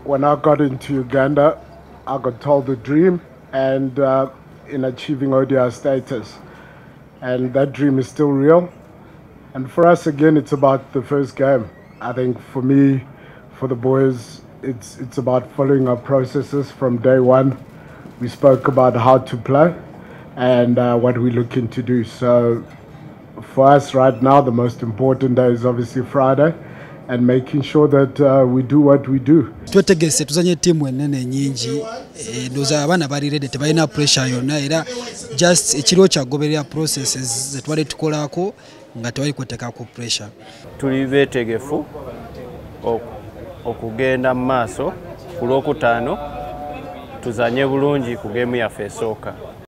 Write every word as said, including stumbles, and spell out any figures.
when I got into Uganda, I got told the dream and uh, in achieving O D I status. And that dream is still real. And for us, again, it's about the first game. I think for me, for the boys, it's, it's about following our processes from day one. We spoke about how to play and uh, what we're looking to do. So for us right now, the most important day is obviously Friday, and making sure that uh, we do what we do. Twetegese tuzanye timu enene nyingi ndoza abana bali ready tebalina pressure yonna era just ekiro kya goberera processes zetwale tukolako nga tewali kwetekako pressure. Tuli betegefu okugenda mu maaso ku Lwokutaano tuzanye bulungi ku game yaffe esooka.